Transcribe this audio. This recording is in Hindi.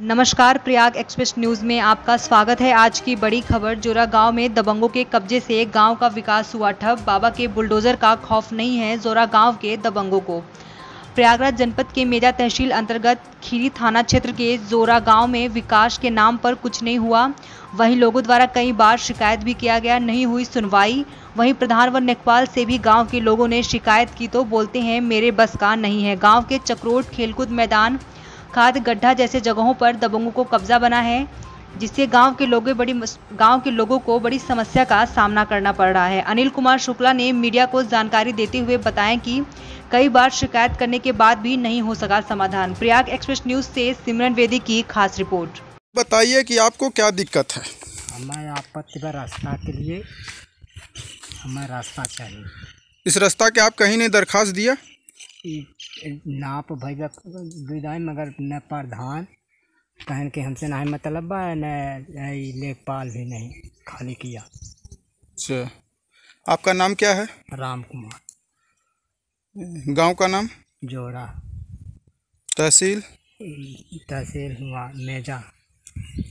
नमस्कार, प्रयाग एक्सप्रेस न्यूज़ में आपका स्वागत है। आज की बड़ी खबर, जोरा गांव में दबंगों के कब्जे से गांव का विकास हुआ ठप। बाबा के बुलडोजर का खौफ नहीं है जोरा गांव के दबंगों को। प्रयागराज जनपद के मेजा तहसील अंतर्गत खीरी थाना क्षेत्र के जोरा गांव में विकास के नाम पर कुछ नहीं हुआ। वहीं लोगों द्वारा कई बार शिकायत भी किया गया, नहीं हुई सुनवाई। वहीं प्रधान व नेकपाल से भी गांव के लोगों ने शिकायत की तो बोलते हैं मेरे बस का नहीं है। गांव के चक्रोट, खेलकूद मैदान, खाद गड्ढा जैसे जगहों पर दबंगों को कब्जा बना है, जिससे गांव के लोगों को बड़ी समस्या का सामना करना पड़ रहा है। अनिल कुमार शुक्ला ने मीडिया को जानकारी देते हुए बताया कि कई बार शिकायत करने के बाद भी नहीं हो सका समाधान। प्रयाग एक्सप्रेस न्यूज से सिमरन वेदी की खास रिपोर्ट। बताइए कि आपको क्या दिक्कत है। हमें आपत्ति पर रास्ता के लिए हमें रास्ता चाहिए। इस रास्ता के आप कहीं ने दरखास्त दिया? नाप भैया विदाई मगर न प्रधान कहन के हमसे नहीं मतलब है, न लेखपाल भी नहीं खाली किया। अच्छा, आपका नाम क्या है? राम कुमार। गांव का नाम? जोरा। तहसील? तहसील हुआ मेजा।